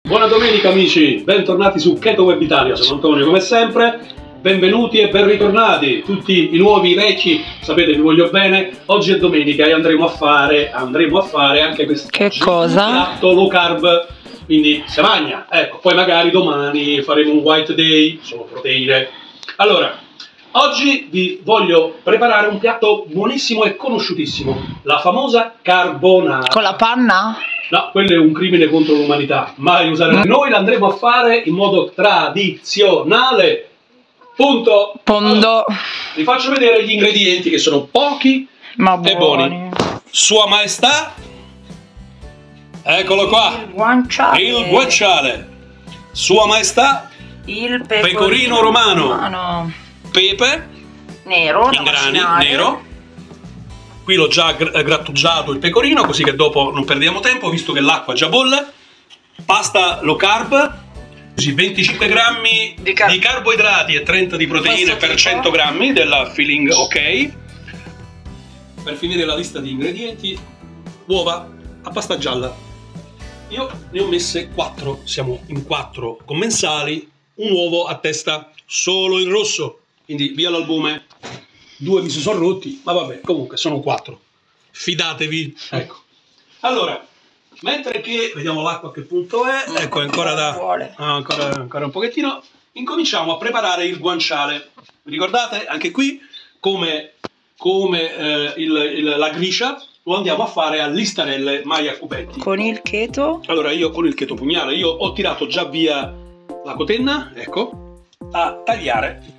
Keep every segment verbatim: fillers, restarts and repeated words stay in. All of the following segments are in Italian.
Buona domenica amici, bentornati su Keto Web Italia, sono Antonio come sempre, benvenuti e ben ritornati tutti i nuovi vecchi, sapete vi voglio bene. Oggi è domenica e andremo a fare, andremo a fare anche questo che cosa? piatto low carb, quindi se magna, ecco, poi magari domani faremo un white day, solo proteine. Allora, oggi vi voglio preparare un piatto buonissimo e conosciutissimo, la famosa carbonara. Con la panna? No, quello è un crimine contro l'umanità, mai usare. Mm. Noi l'andremo a fare in modo tradizionale. Punto. Pondo. Allora, vi faccio vedere gli ingredienti che sono pochi ma e buoni. Sua Maestà, eccolo qua, il guanciale. Il guanciale. Sua Maestà, il pecorino, pecorino romano. romano. Pepe nero, in grani, nero. Qui l'ho già grattugiato il pecorino, così che dopo non perdiamo tempo, visto che l'acqua già bolle. Pasta low carb, così venticinque grammi di, car di carboidrati e trenta di proteine per cento grammi della filling ok. Per finire la lista di ingredienti, uova a pasta gialla. Io ne ho messe quattro, siamo in quattro commensali, un uovo a testa, solo il rosso, quindi via l'albume. Due mi si sono rotti, ma vabbè, comunque sono quattro. Fidatevi. Ecco. Allora, mentre che vediamo l'acqua a che punto è, ecco, ancora da ah, ancora, ancora un pochettino, incominciamo a preparare il guanciale. Vi ricordate? Anche qui, come, come eh, il, il, la griscia, lo andiamo a fare a listarelle, mai a cubetti. Con il cheto? Allora, io con il cheto pugnale, io ho tirato già via la cotenna, ecco, a tagliare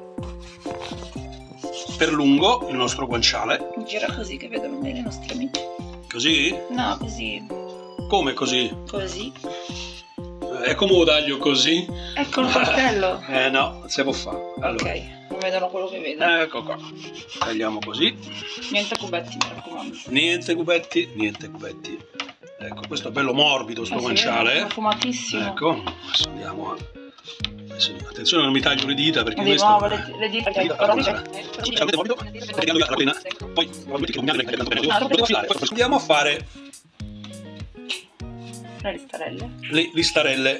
per lungo il nostro guanciale. Gira così che vedono bene i nostri amici. Così? No, così. Come così? Così. E come lo taglio così? Ecco il coltello. Eh no, non si può fare. Allora. Ok, non vedono quello che vedono. Ecco qua. Tagliamo così. Niente cubetti, mi raccomando. Niente cubetti, niente cubetti. Ecco, questo è bello morbido sto ah, guanciale. Sì, è profumatissimo. Ecco, adesso andiamo a... Attenzione, non mi taglio le dita perché di questo... nuovo le, le dita, dita però poi andiamo a fare le listarelle. Le listarelle.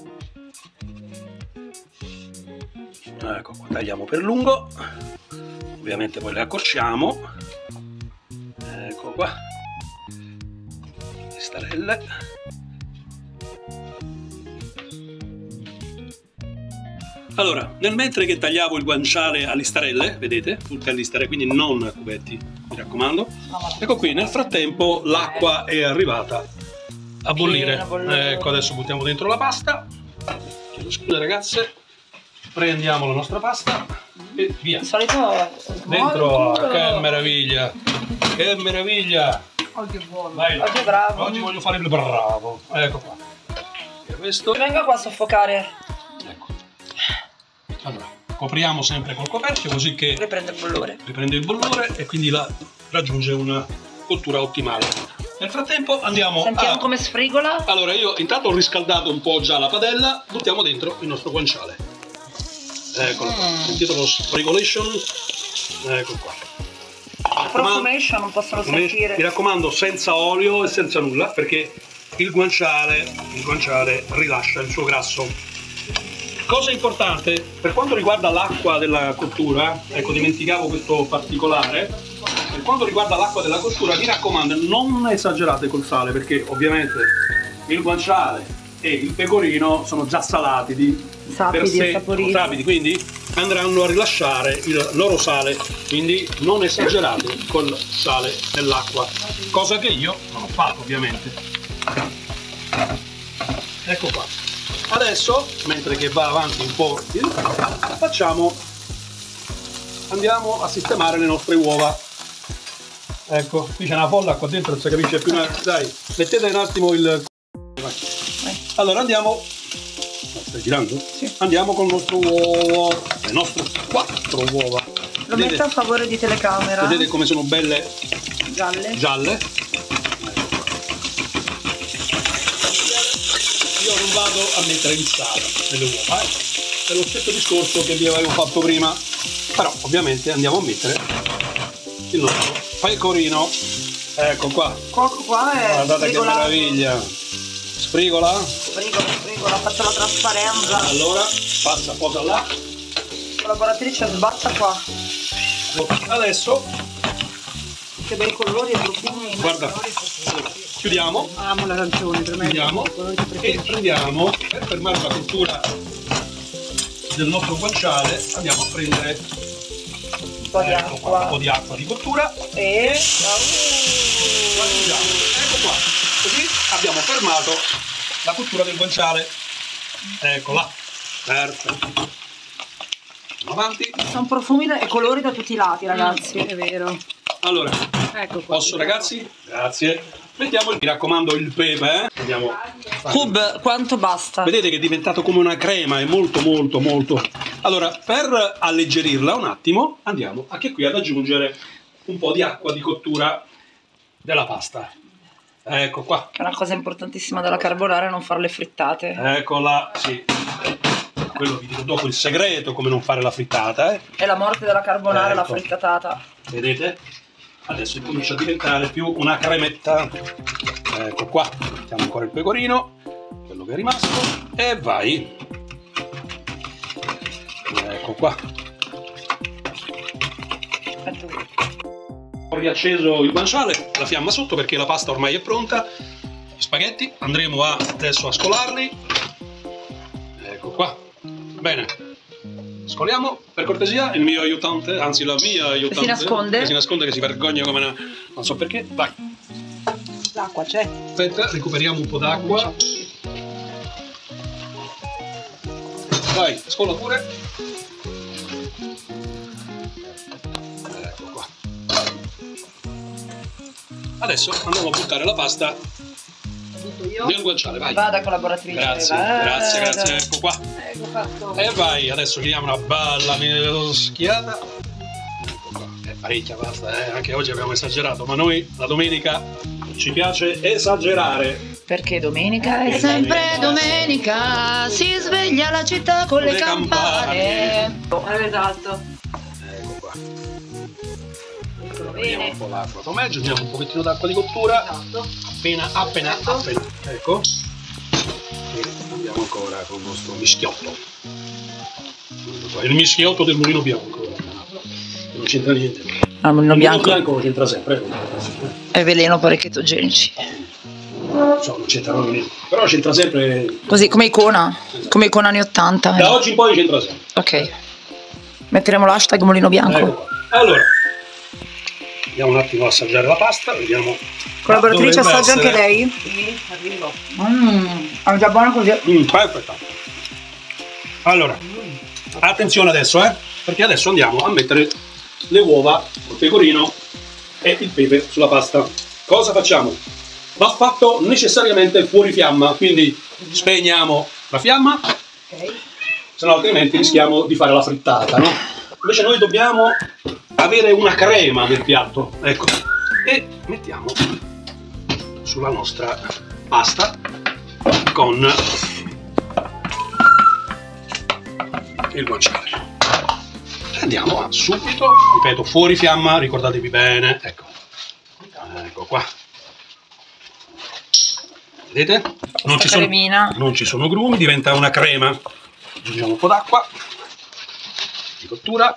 Ecco qua, tagliamo per lungo. Ovviamente poi le accorciamo. Ecco qua. Listarelle. Allora, nel mentre che tagliavo il guanciale a listarelle, vedete, tutte a listarelle, quindi non a cubetti, mi raccomando. Ecco qui, nel frattempo l'acqua è arrivata a bollire. Ecco, adesso buttiamo dentro la pasta. Chiedo scusa ragazze. Prendiamo la nostra pasta e via. Di solito dentro, che meraviglia, che meraviglia. Oggi è buono. Vai, oggi è bravo. Oggi voglio fare il bravo. Ecco qua. E questo. Venga qua a soffocare. Allora, copriamo sempre col coperchio così che riprende il bollore. Riprende il bollore e quindi la raggiunge una cottura ottimale. Nel frattempo andiamo Sentiamo a... come sfrigola. Allora io intanto ho riscaldato un po' già la padella, buttiamo dentro il nostro guanciale. Eccolo qua, mm. Sentite lo sfrigolation? Ecco qua. Profumation non possono sentire. Mi raccomando senza olio e senza nulla perché il guanciale, il guanciale rilascia il suo grasso. Cosa importante, per quanto riguarda l'acqua della cottura, ecco dimenticavo questo particolare, per quanto riguarda l'acqua della cottura mi raccomando non esagerate col sale perché ovviamente il guanciale e il pecorino sono già salati di sapidi, per sé, sono sapidi, quindi andranno a rilasciare il loro sale, quindi non esagerate col sale nell'acqua, cosa che io non ho fatto ovviamente. Ecco qua. Adesso, mentre che va avanti un po', facciamo, andiamo a sistemare le nostre uova. Ecco, qui c'è una folla qua dentro, non si capisce più una... Dai, mettete un attimo il... Allora andiamo... Stai girando? Sì. Andiamo con il nostro uovo, le nostre quattro uova. Lo vedete? Metto a favore di telecamera. Vedete come sono belle gialle. gialle. Io non vado a mettere il sale nelle uova, eh? È lo stesso discorso che vi avevo fatto prima, però ovviamente andiamo a mettere il nostro pecorino. Ecco qua. Qua, qua è guardate sfrigolato. Che meraviglia. Sfrigola. frigo, frigo, la faccio la trasparenza. Allora, passa posa là. Collaboratrice, sbaccia qua. Adesso, che bei colori e profumi. guarda, chiudiamo. Amo l'arancione, per me. Chiudiamo e prendiamo, per fermare la cottura del nostro guanciale, andiamo a prendere Un po' di ecco acqua. qua, un po' di acqua di cottura. E... Aggiungiamo. Ecco qua, così abbiamo fermato la cottura del guanciale. Ecco là, perfetto. Andiamo avanti. Sono profumi e colori da tutti i lati, ragazzi. È vero. Allora, Ecco qua. posso ragazzi? Grazie. Mettiamo, mi raccomando, il pepe. Eh? Andiamo. Cub, quanto basta? Vedete che è diventato come una crema, è molto molto molto. Allora, per alleggerirla un attimo, andiamo anche qui ad aggiungere un po' di acqua di cottura della pasta. Ecco qua. Che è una cosa importantissima della carbonara, non fare le frittate. Eccola, sì. Quello vi dico dopo il segreto, come non fare la frittata, eh. È la morte della carbonara, Ecco. la frittatata. Vedete? Adesso comincia a diventare più una cremetta. Ecco qua. Mettiamo ancora il pecorino, quello che è rimasto, e vai. Ecco qua. Ho riacceso il guanciale, la fiamma sotto perché la pasta ormai è pronta. Gli spaghetti andremo a, adesso a scolarli. Ecco qua. Bene. Scoliamo per cortesia il mio aiutante, anzi la mia aiutante. si nasconde? Che si nasconde, che si vergogna come una... non so perché. Vai. L'acqua c'è. Aspetta, recuperiamo un po' d'acqua. Vai, scola pure. Ecco qua. Adesso andiamo a buttare la pasta nel guanciale, vai. Vada collaboratrice. Grazie, vada. grazie, grazie, ecco qua. Ecco fatto. E vai, adesso gli diamo una bella schiata. Ecco qua, è parecchia pasta, eh? Anche oggi abbiamo esagerato, ma noi la domenica ci piace esagerare. Perché domenica è Perché sempre domenica domenica, si sveglia la città con le, le campane. campane. Esatto. Ecco qua. Eccolo Vediamo bene. un po' l'acqua com'è, aggiungiamo un pochettino d'acqua di cottura. Esatto. Appena, appena, appena. Ecco. E andiamo ancora con il nostro mischiotto. Ecco qua, il mischiotto del mulino bianco. Non c'entra niente. Ah, il mulino Il bianco bianco c'entra sempre. è veleno per i chetogenici. Non so, non c'entra niente. Però c'entra sempre. Così come icona, come icona anni ottanta. Da oggi in poi c'entra sempre. Ok. Metteremo l'hashtag mulino bianco. Ecco qua. Allora, andiamo un attimo a assaggiare la pasta, vediamo. Collaboratrice, Dovrebbe assaggia anche essere- lei? Sì, arrivo. Mmm, è già buona così. Mm, perfetto. Allora, attenzione adesso, eh, perché adesso andiamo a mettere le uova, il pecorino e il pepe sulla pasta. Cosa facciamo? Va fatto necessariamente fuori fiamma, quindi spegniamo la fiamma, Ok. se no altrimenti rischiamo di fare la frittata, no? Invece noi dobbiamo avere una crema nel piatto, ecco, e mettiamo sulla nostra pasta con il guanciale. Andiamo a subito, ripeto, fuori fiamma, ricordatevi bene, ecco, ecco qua. Vedete? Non ci, sono, cremina. non ci sono grumi, diventa una crema. Aggiungiamo un po' d'acqua di cottura.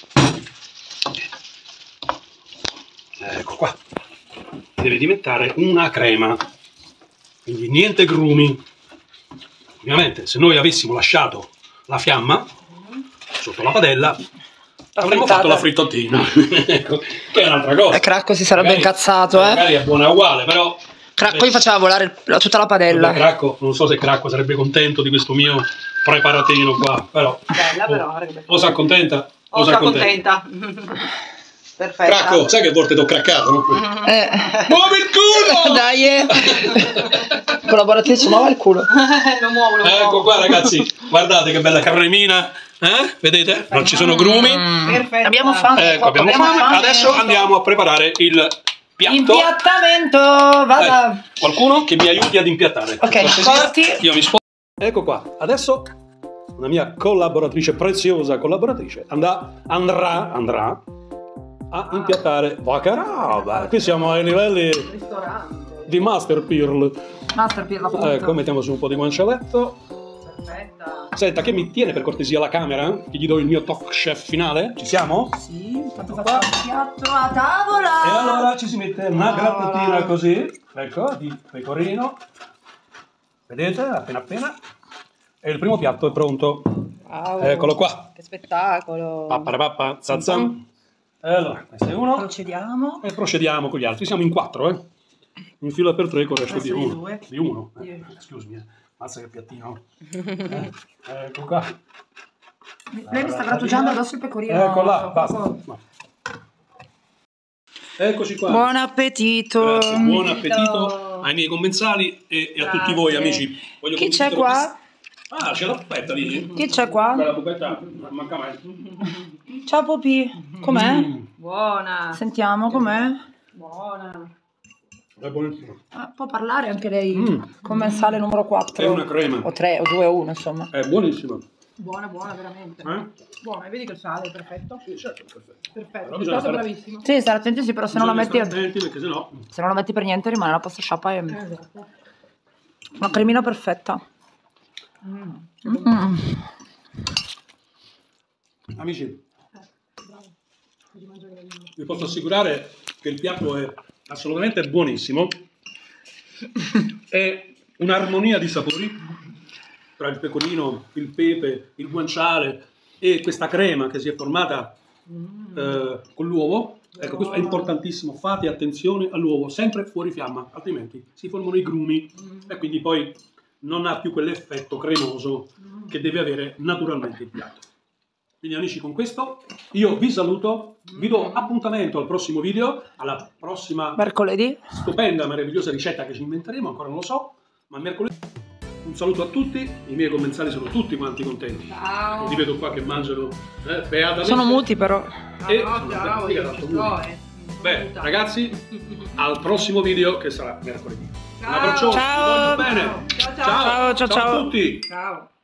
Ecco qua. Deve diventare una crema. Quindi niente grumi. Ovviamente se noi avessimo lasciato la fiamma sotto la padella avremmo frittata. fatto la frittatina. Ecco, che è un'altra cosa. E Cracco si sarebbe Magari- incazzato, eh. Magari è buona uguale, però Cracco gli faceva volare il- tutta la padella. Vabbè, Cracco, non so se Cracco sarebbe contento di questo mio preparatino qua, però Bella o, però, raga. o si accontenta o Oh, si sono accontenta. contenta. Perfetta. Cracco, sai che a volte ti ho craccato, no? Eh. Muovi il culo! Dai, eh. Collaboratrice, muova il culo. non muovo, non Ecco muovo. qua ragazzi, guardate che bella cremina, eh? Vedete? Non ci sono grumi. Perfetta. Abbiamo fame. Ecco, abbiamo fame. Adesso andiamo a preparare il piatto. Impiattamento, vada. Eh, qualcuno che mi aiuti ad impiattare. Ok, Cortesia. porti. Io mi sposto. Ecco qua. Adesso una mia collaboratrice, preziosa collaboratrice, andrà, andrà, andrà a impiattare. Va che roba! Qui siamo ai livelli Ristorante. di Master Pearl. Master per la foto. Ecco, mettiamo su un po' di guancialetto. Perfetta. Senta, che mi tiene per cortesia la camera? Che gli do il mio talk chef finale? Ci siamo? Sì, intanto facciamo il piatto a tavola. E allora ci si mette una grattatina così, ecco, di pecorino. Vedete, appena appena. E il primo piatto è pronto. Wow. Eccolo qua. Che spettacolo. Papparapappa, zazam. E allora, questo è uno. Procediamo. E procediamo con gli altri. Siamo in quattro, eh. In fila per tre con il resto di Resto di uno. due. Di uno. Eh, Io. Scusi, eh. Mazza che piattino. Eh, ecco qua. Lei mi sta grattugiando addosso il pecorino. Ecco là, basta. Eccoci qua. Buon appetito. Grazie, buon appetito ai miei commensali e, e a tutti voi amici. Voglio Chi c'è condividere qua? questa- Ah, c'è la puppetta lì. Chi c'è qua? Quella puppetta manca mai. Ciao Popi. Com'è? Mm, Buona. Sentiamo com'è. Buona. è buonissimo. Ah, può parlare anche lei. Mm. Commensale numero quattro. È una crema. O tre, o due, o uno, insomma. È buonissima. Buona, buona, veramente. Eh? Buona, e vedi che il sale è perfetto? Sì, certo, perfetto. Perfetto, Però è bisogna stato stare- bravissimo. Sì, stare attenti, sì, però se non la Bisogna metti. stare attenti perché sennò. Se non la metti per niente rimane la pasta sciappa e Esatto. una cremina perfetta. Mm. Mm. Amici, vi posso assicurare che il piatto è assolutamente buonissimo. È un'armonia di sapori tra il pecorino, il pepe, il guanciale e questa crema che si è formata eh, con l'uovo. Ecco, questo è importantissimo, fate attenzione all'uovo, sempre fuori fiamma, altrimenti si formano i grumi e quindi poi non ha più quell'effetto cremoso che deve avere naturalmente il piatto. Quindi amici, con questo io vi saluto, vi do appuntamento al prossimo video, alla prossima Mercoledì. stupenda, meravigliosa ricetta che ci inventeremo, ancora non lo so, ma mercoledì. Un saluto a tutti, i miei commensali sono tutti quanti contenti. Ciao. Li vedo qua che mangiano eh, beatamente. Sono muti però. E No, sono ciao, mica io tanto ci muti. sto, eh. Beh, ragazzi, al prossimo video che sarà mercoledì. Un Ciao. abbraccione, vi Ciao. voglio bene. Ciao, ciao. Ciao, ciao, ciao ciao. a tutti. Ciao.